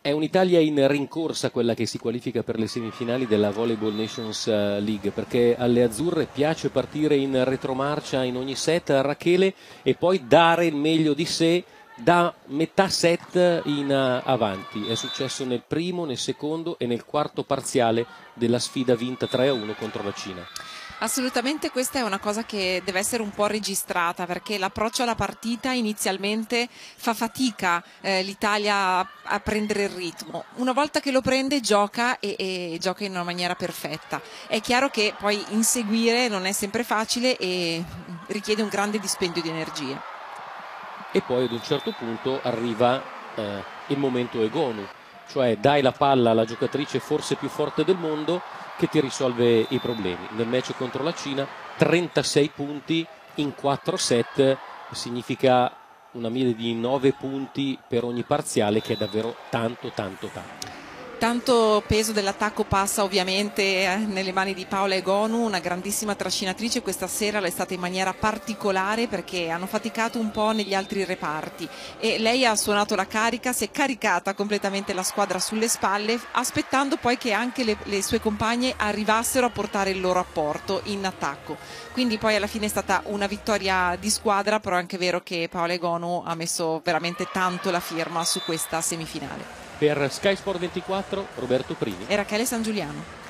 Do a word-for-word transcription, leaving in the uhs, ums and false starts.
È un'Italia in rincorsa quella che si qualifica per le semifinali della Volleyball Nations League, perché alle azzurre piace partire in retromarcia in ogni set, Rachele, e poi dare il meglio di sé da metà set in avanti. È successo nel primo, nel secondo e nel quarto parziale della sfida vinta tre a uno contro la Cina. Assolutamente, questa è una cosa che deve essere un po' registrata, perché l'approccio alla partita inizialmente fa fatica eh, l'Italia a, a prendere il ritmo. Una volta che lo prende gioca e, e gioca in una maniera perfetta. È chiaro che poi inseguire non è sempre facile e richiede un grande dispendio di energie. E poi ad un certo punto arriva eh, il momento Egonu, cioè dai la palla alla giocatrice forse più forte del mondo che ti risolve i problemi. Nel match contro la Cina trentasei punti in quattro set, significa una media di nove punti per ogni parziale, che è davvero tanto tanto tanto. Tanto peso dell'attacco passa ovviamente eh, nelle mani di Paola Egonu, una grandissima trascinatrice. Questa sera l'è stata in maniera particolare perché hanno faticato un po' negli altri reparti e lei ha suonato la carica, si è caricata completamente la squadra sulle spalle, aspettando poi che anche le, le sue compagne arrivassero a portare il loro apporto in attacco. Quindi poi alla fine è stata una vittoria di squadra, però è anche vero che Paola Egonu ha messo veramente tanto la firma su questa semifinale. Per Sky Sport ventiquattro, Roberto Prini e Rachele Sangiuliano.